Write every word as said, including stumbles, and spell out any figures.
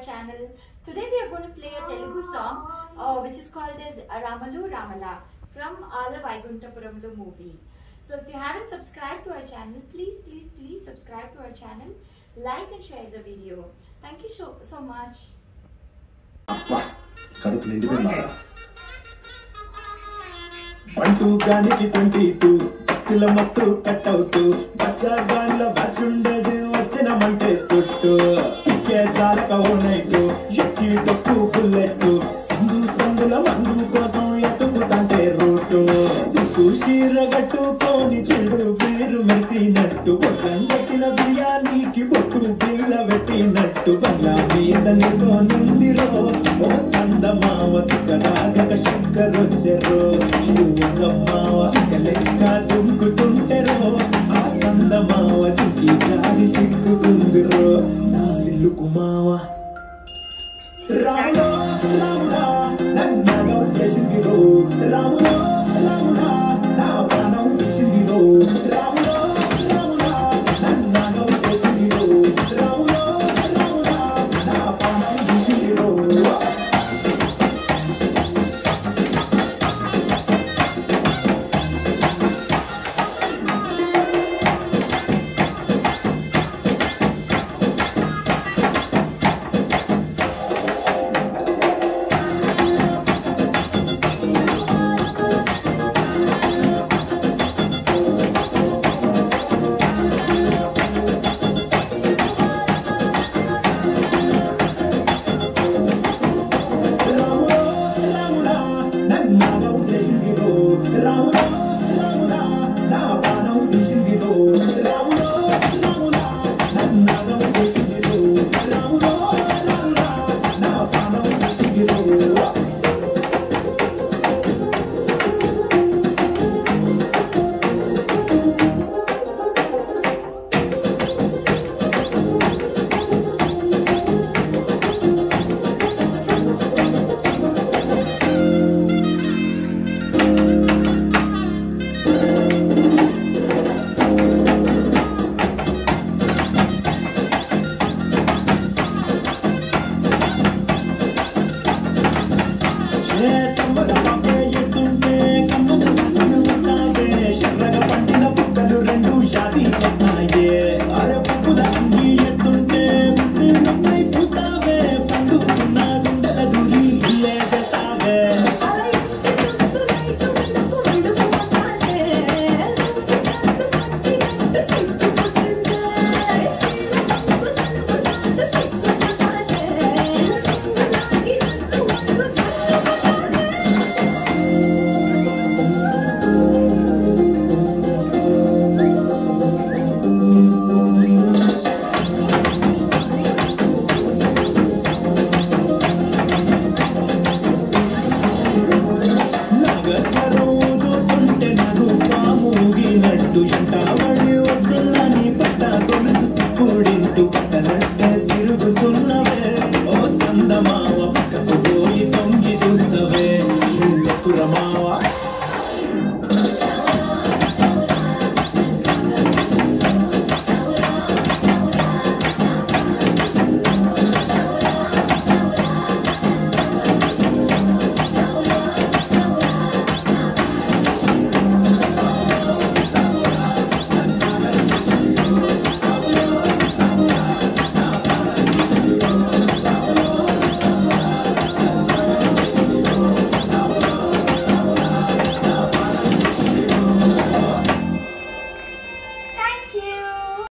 channel. Today we are going to play a Telugu song uh, which is called as Ramaloo Ramulaa from Ala Vaikunthapurramuloo movie. So if you haven't subscribed to our channel, please please please subscribe to our channel, like and share the video. Thank you so, so much. one two గానికి twenty-two అస్తిల మస్తు cut out బచ్చా గాన్ల బచుండేది వచ్చినమంటే సుట్టు కిక్కే సారక ఓనైట్ ఎక్కి డొక్కు bullet సందు సందుల మందు కోసం ఎత్తుకుతంటే route Sikh షీర గట్టుకోని చెడు వీరు మెరిసినట్టు బొట్టంగట్టిన బియ్యానికి బొట్టు బిల్ల పెట్టినట్టు బంగ్లా మీద నిసోనుందిరో ఓ సందమావ సిక్కరాగక శంకరొచ్చెరో శివంగమ్మావ చిక్కలెక్క దుంకుతుంటెరో ఆ సందమావ చుకి జారి సిక్కుతుందిరో నా దిల్లుకు మావ రాములో